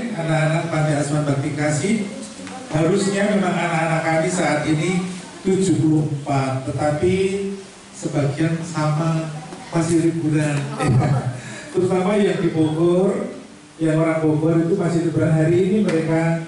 anak-anak Panti Asuhan Bakti Kasih. Harusnya memang anak-anak kami saat ini 74, tetapi sebagian sama masih liburan. Terutama yang di Bogor, yang orang Bogor itu masih liburan. Hari ini mereka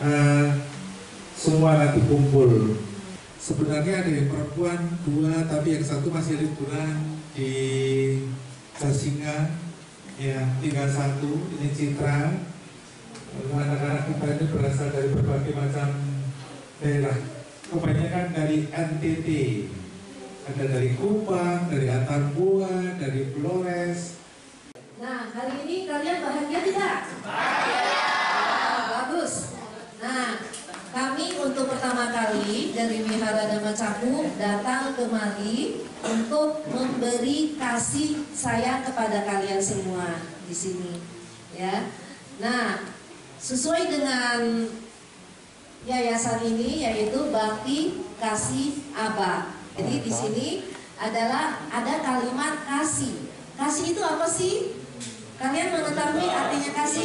semua nanti kumpul. Sebenarnya ada yang perempuan 2, tapi yang satu masih liburan di Sasinga, ya tinggal 1, ini Citra. Anak-anak kita ini berasal dari berbagai macam daerah, kebanyakan dari NTT, ada dari Kupang, dari Atambua, dari Flores. Nah, hari ini kalian bahagia tidak? Bahagia. Bagus. Nah, kami untuk pertama kali dari Wihara Dhamma Cakung datang kemari untuk memberi kasih sayang kepada kalian semua di sini, ya. Nah, sesuai dengan yayasan ini yaitu Bakti Kasih Aba. Jadi di sini adalah ada kalimat kasih. Kasih itu apa sih? Kalian mengetahui artinya kasih?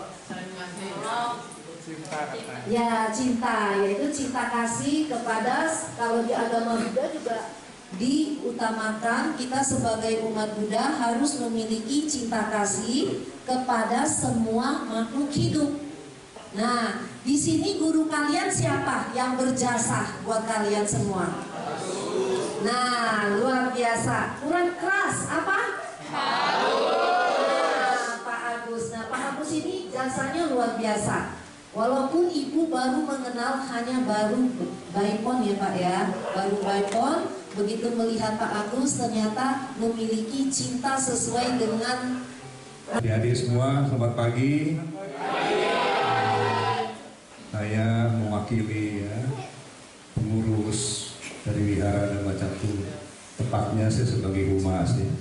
Ya, cinta, yaitu cinta kasih kepada, kalau di agama Buddha juga diutamakan kita sebagai umat Buddha harus memiliki cinta kasih kepada semua makhluk hidup. Nah, di sini guru kalian siapa yang berjasa buat kalian semua? Nah, luar biasa. Kurang keras apa? Pak Agus. Nah, Pak Agus ini jasanya luar biasa. Walaupun ibu baru mengenal, hanya baru baipon ya Pak ya, baru baipon, begitu melihat Pak Agus ternyata memiliki cinta sesuai dengan. Adik-adik semua, selamat pagi. Saya mewakili ya pengurus dari Wihara Dhamma Cakung, tepatnya saya sebagai humas ya.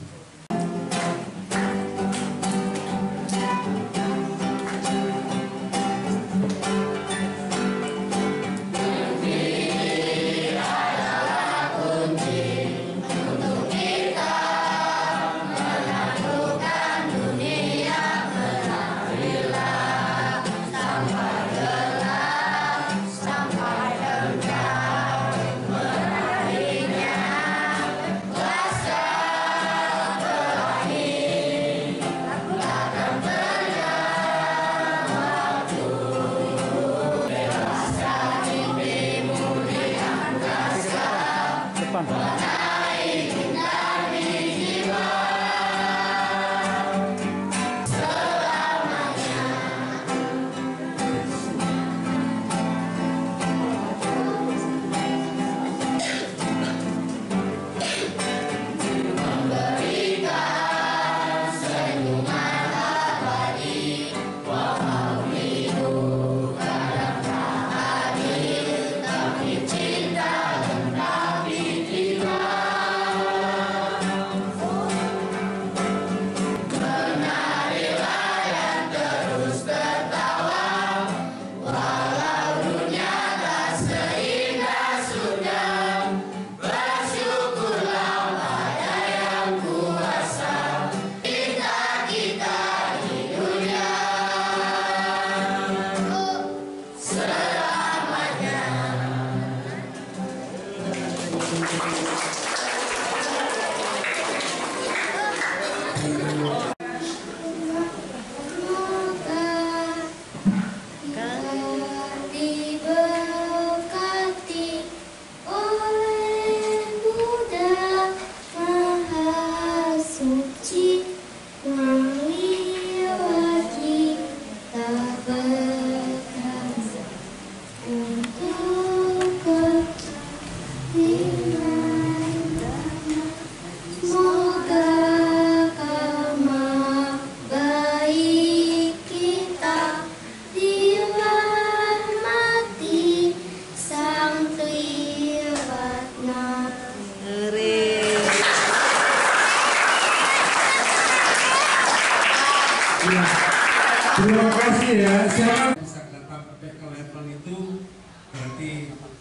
Terima kasih ya. Siapa bisa datang sampai ke level itu, berarti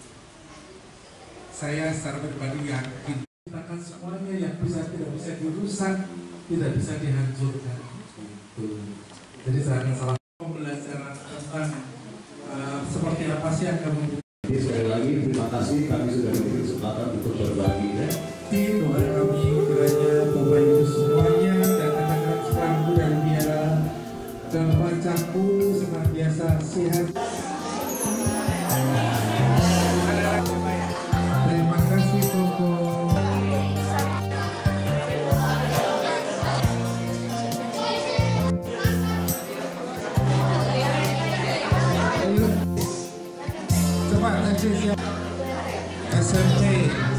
saya secara pribadi yakin kita kan semuanya yang tidak bisa dirusak, tidak bisa dihancurkan. Jadi jangan salah pembelajaran tentang seperti apa sih yang kamu. Jadi sekali lagi terima kasih, kami sudah diberi kesempatan untuk berbagi ya. Doa kami kiranya Bapak Ibu semuanya dan anak-anak sekolahku dan biara Dharma Cakku senantiasa sehat. Terima kasih Koko. Coba nanti siap SMP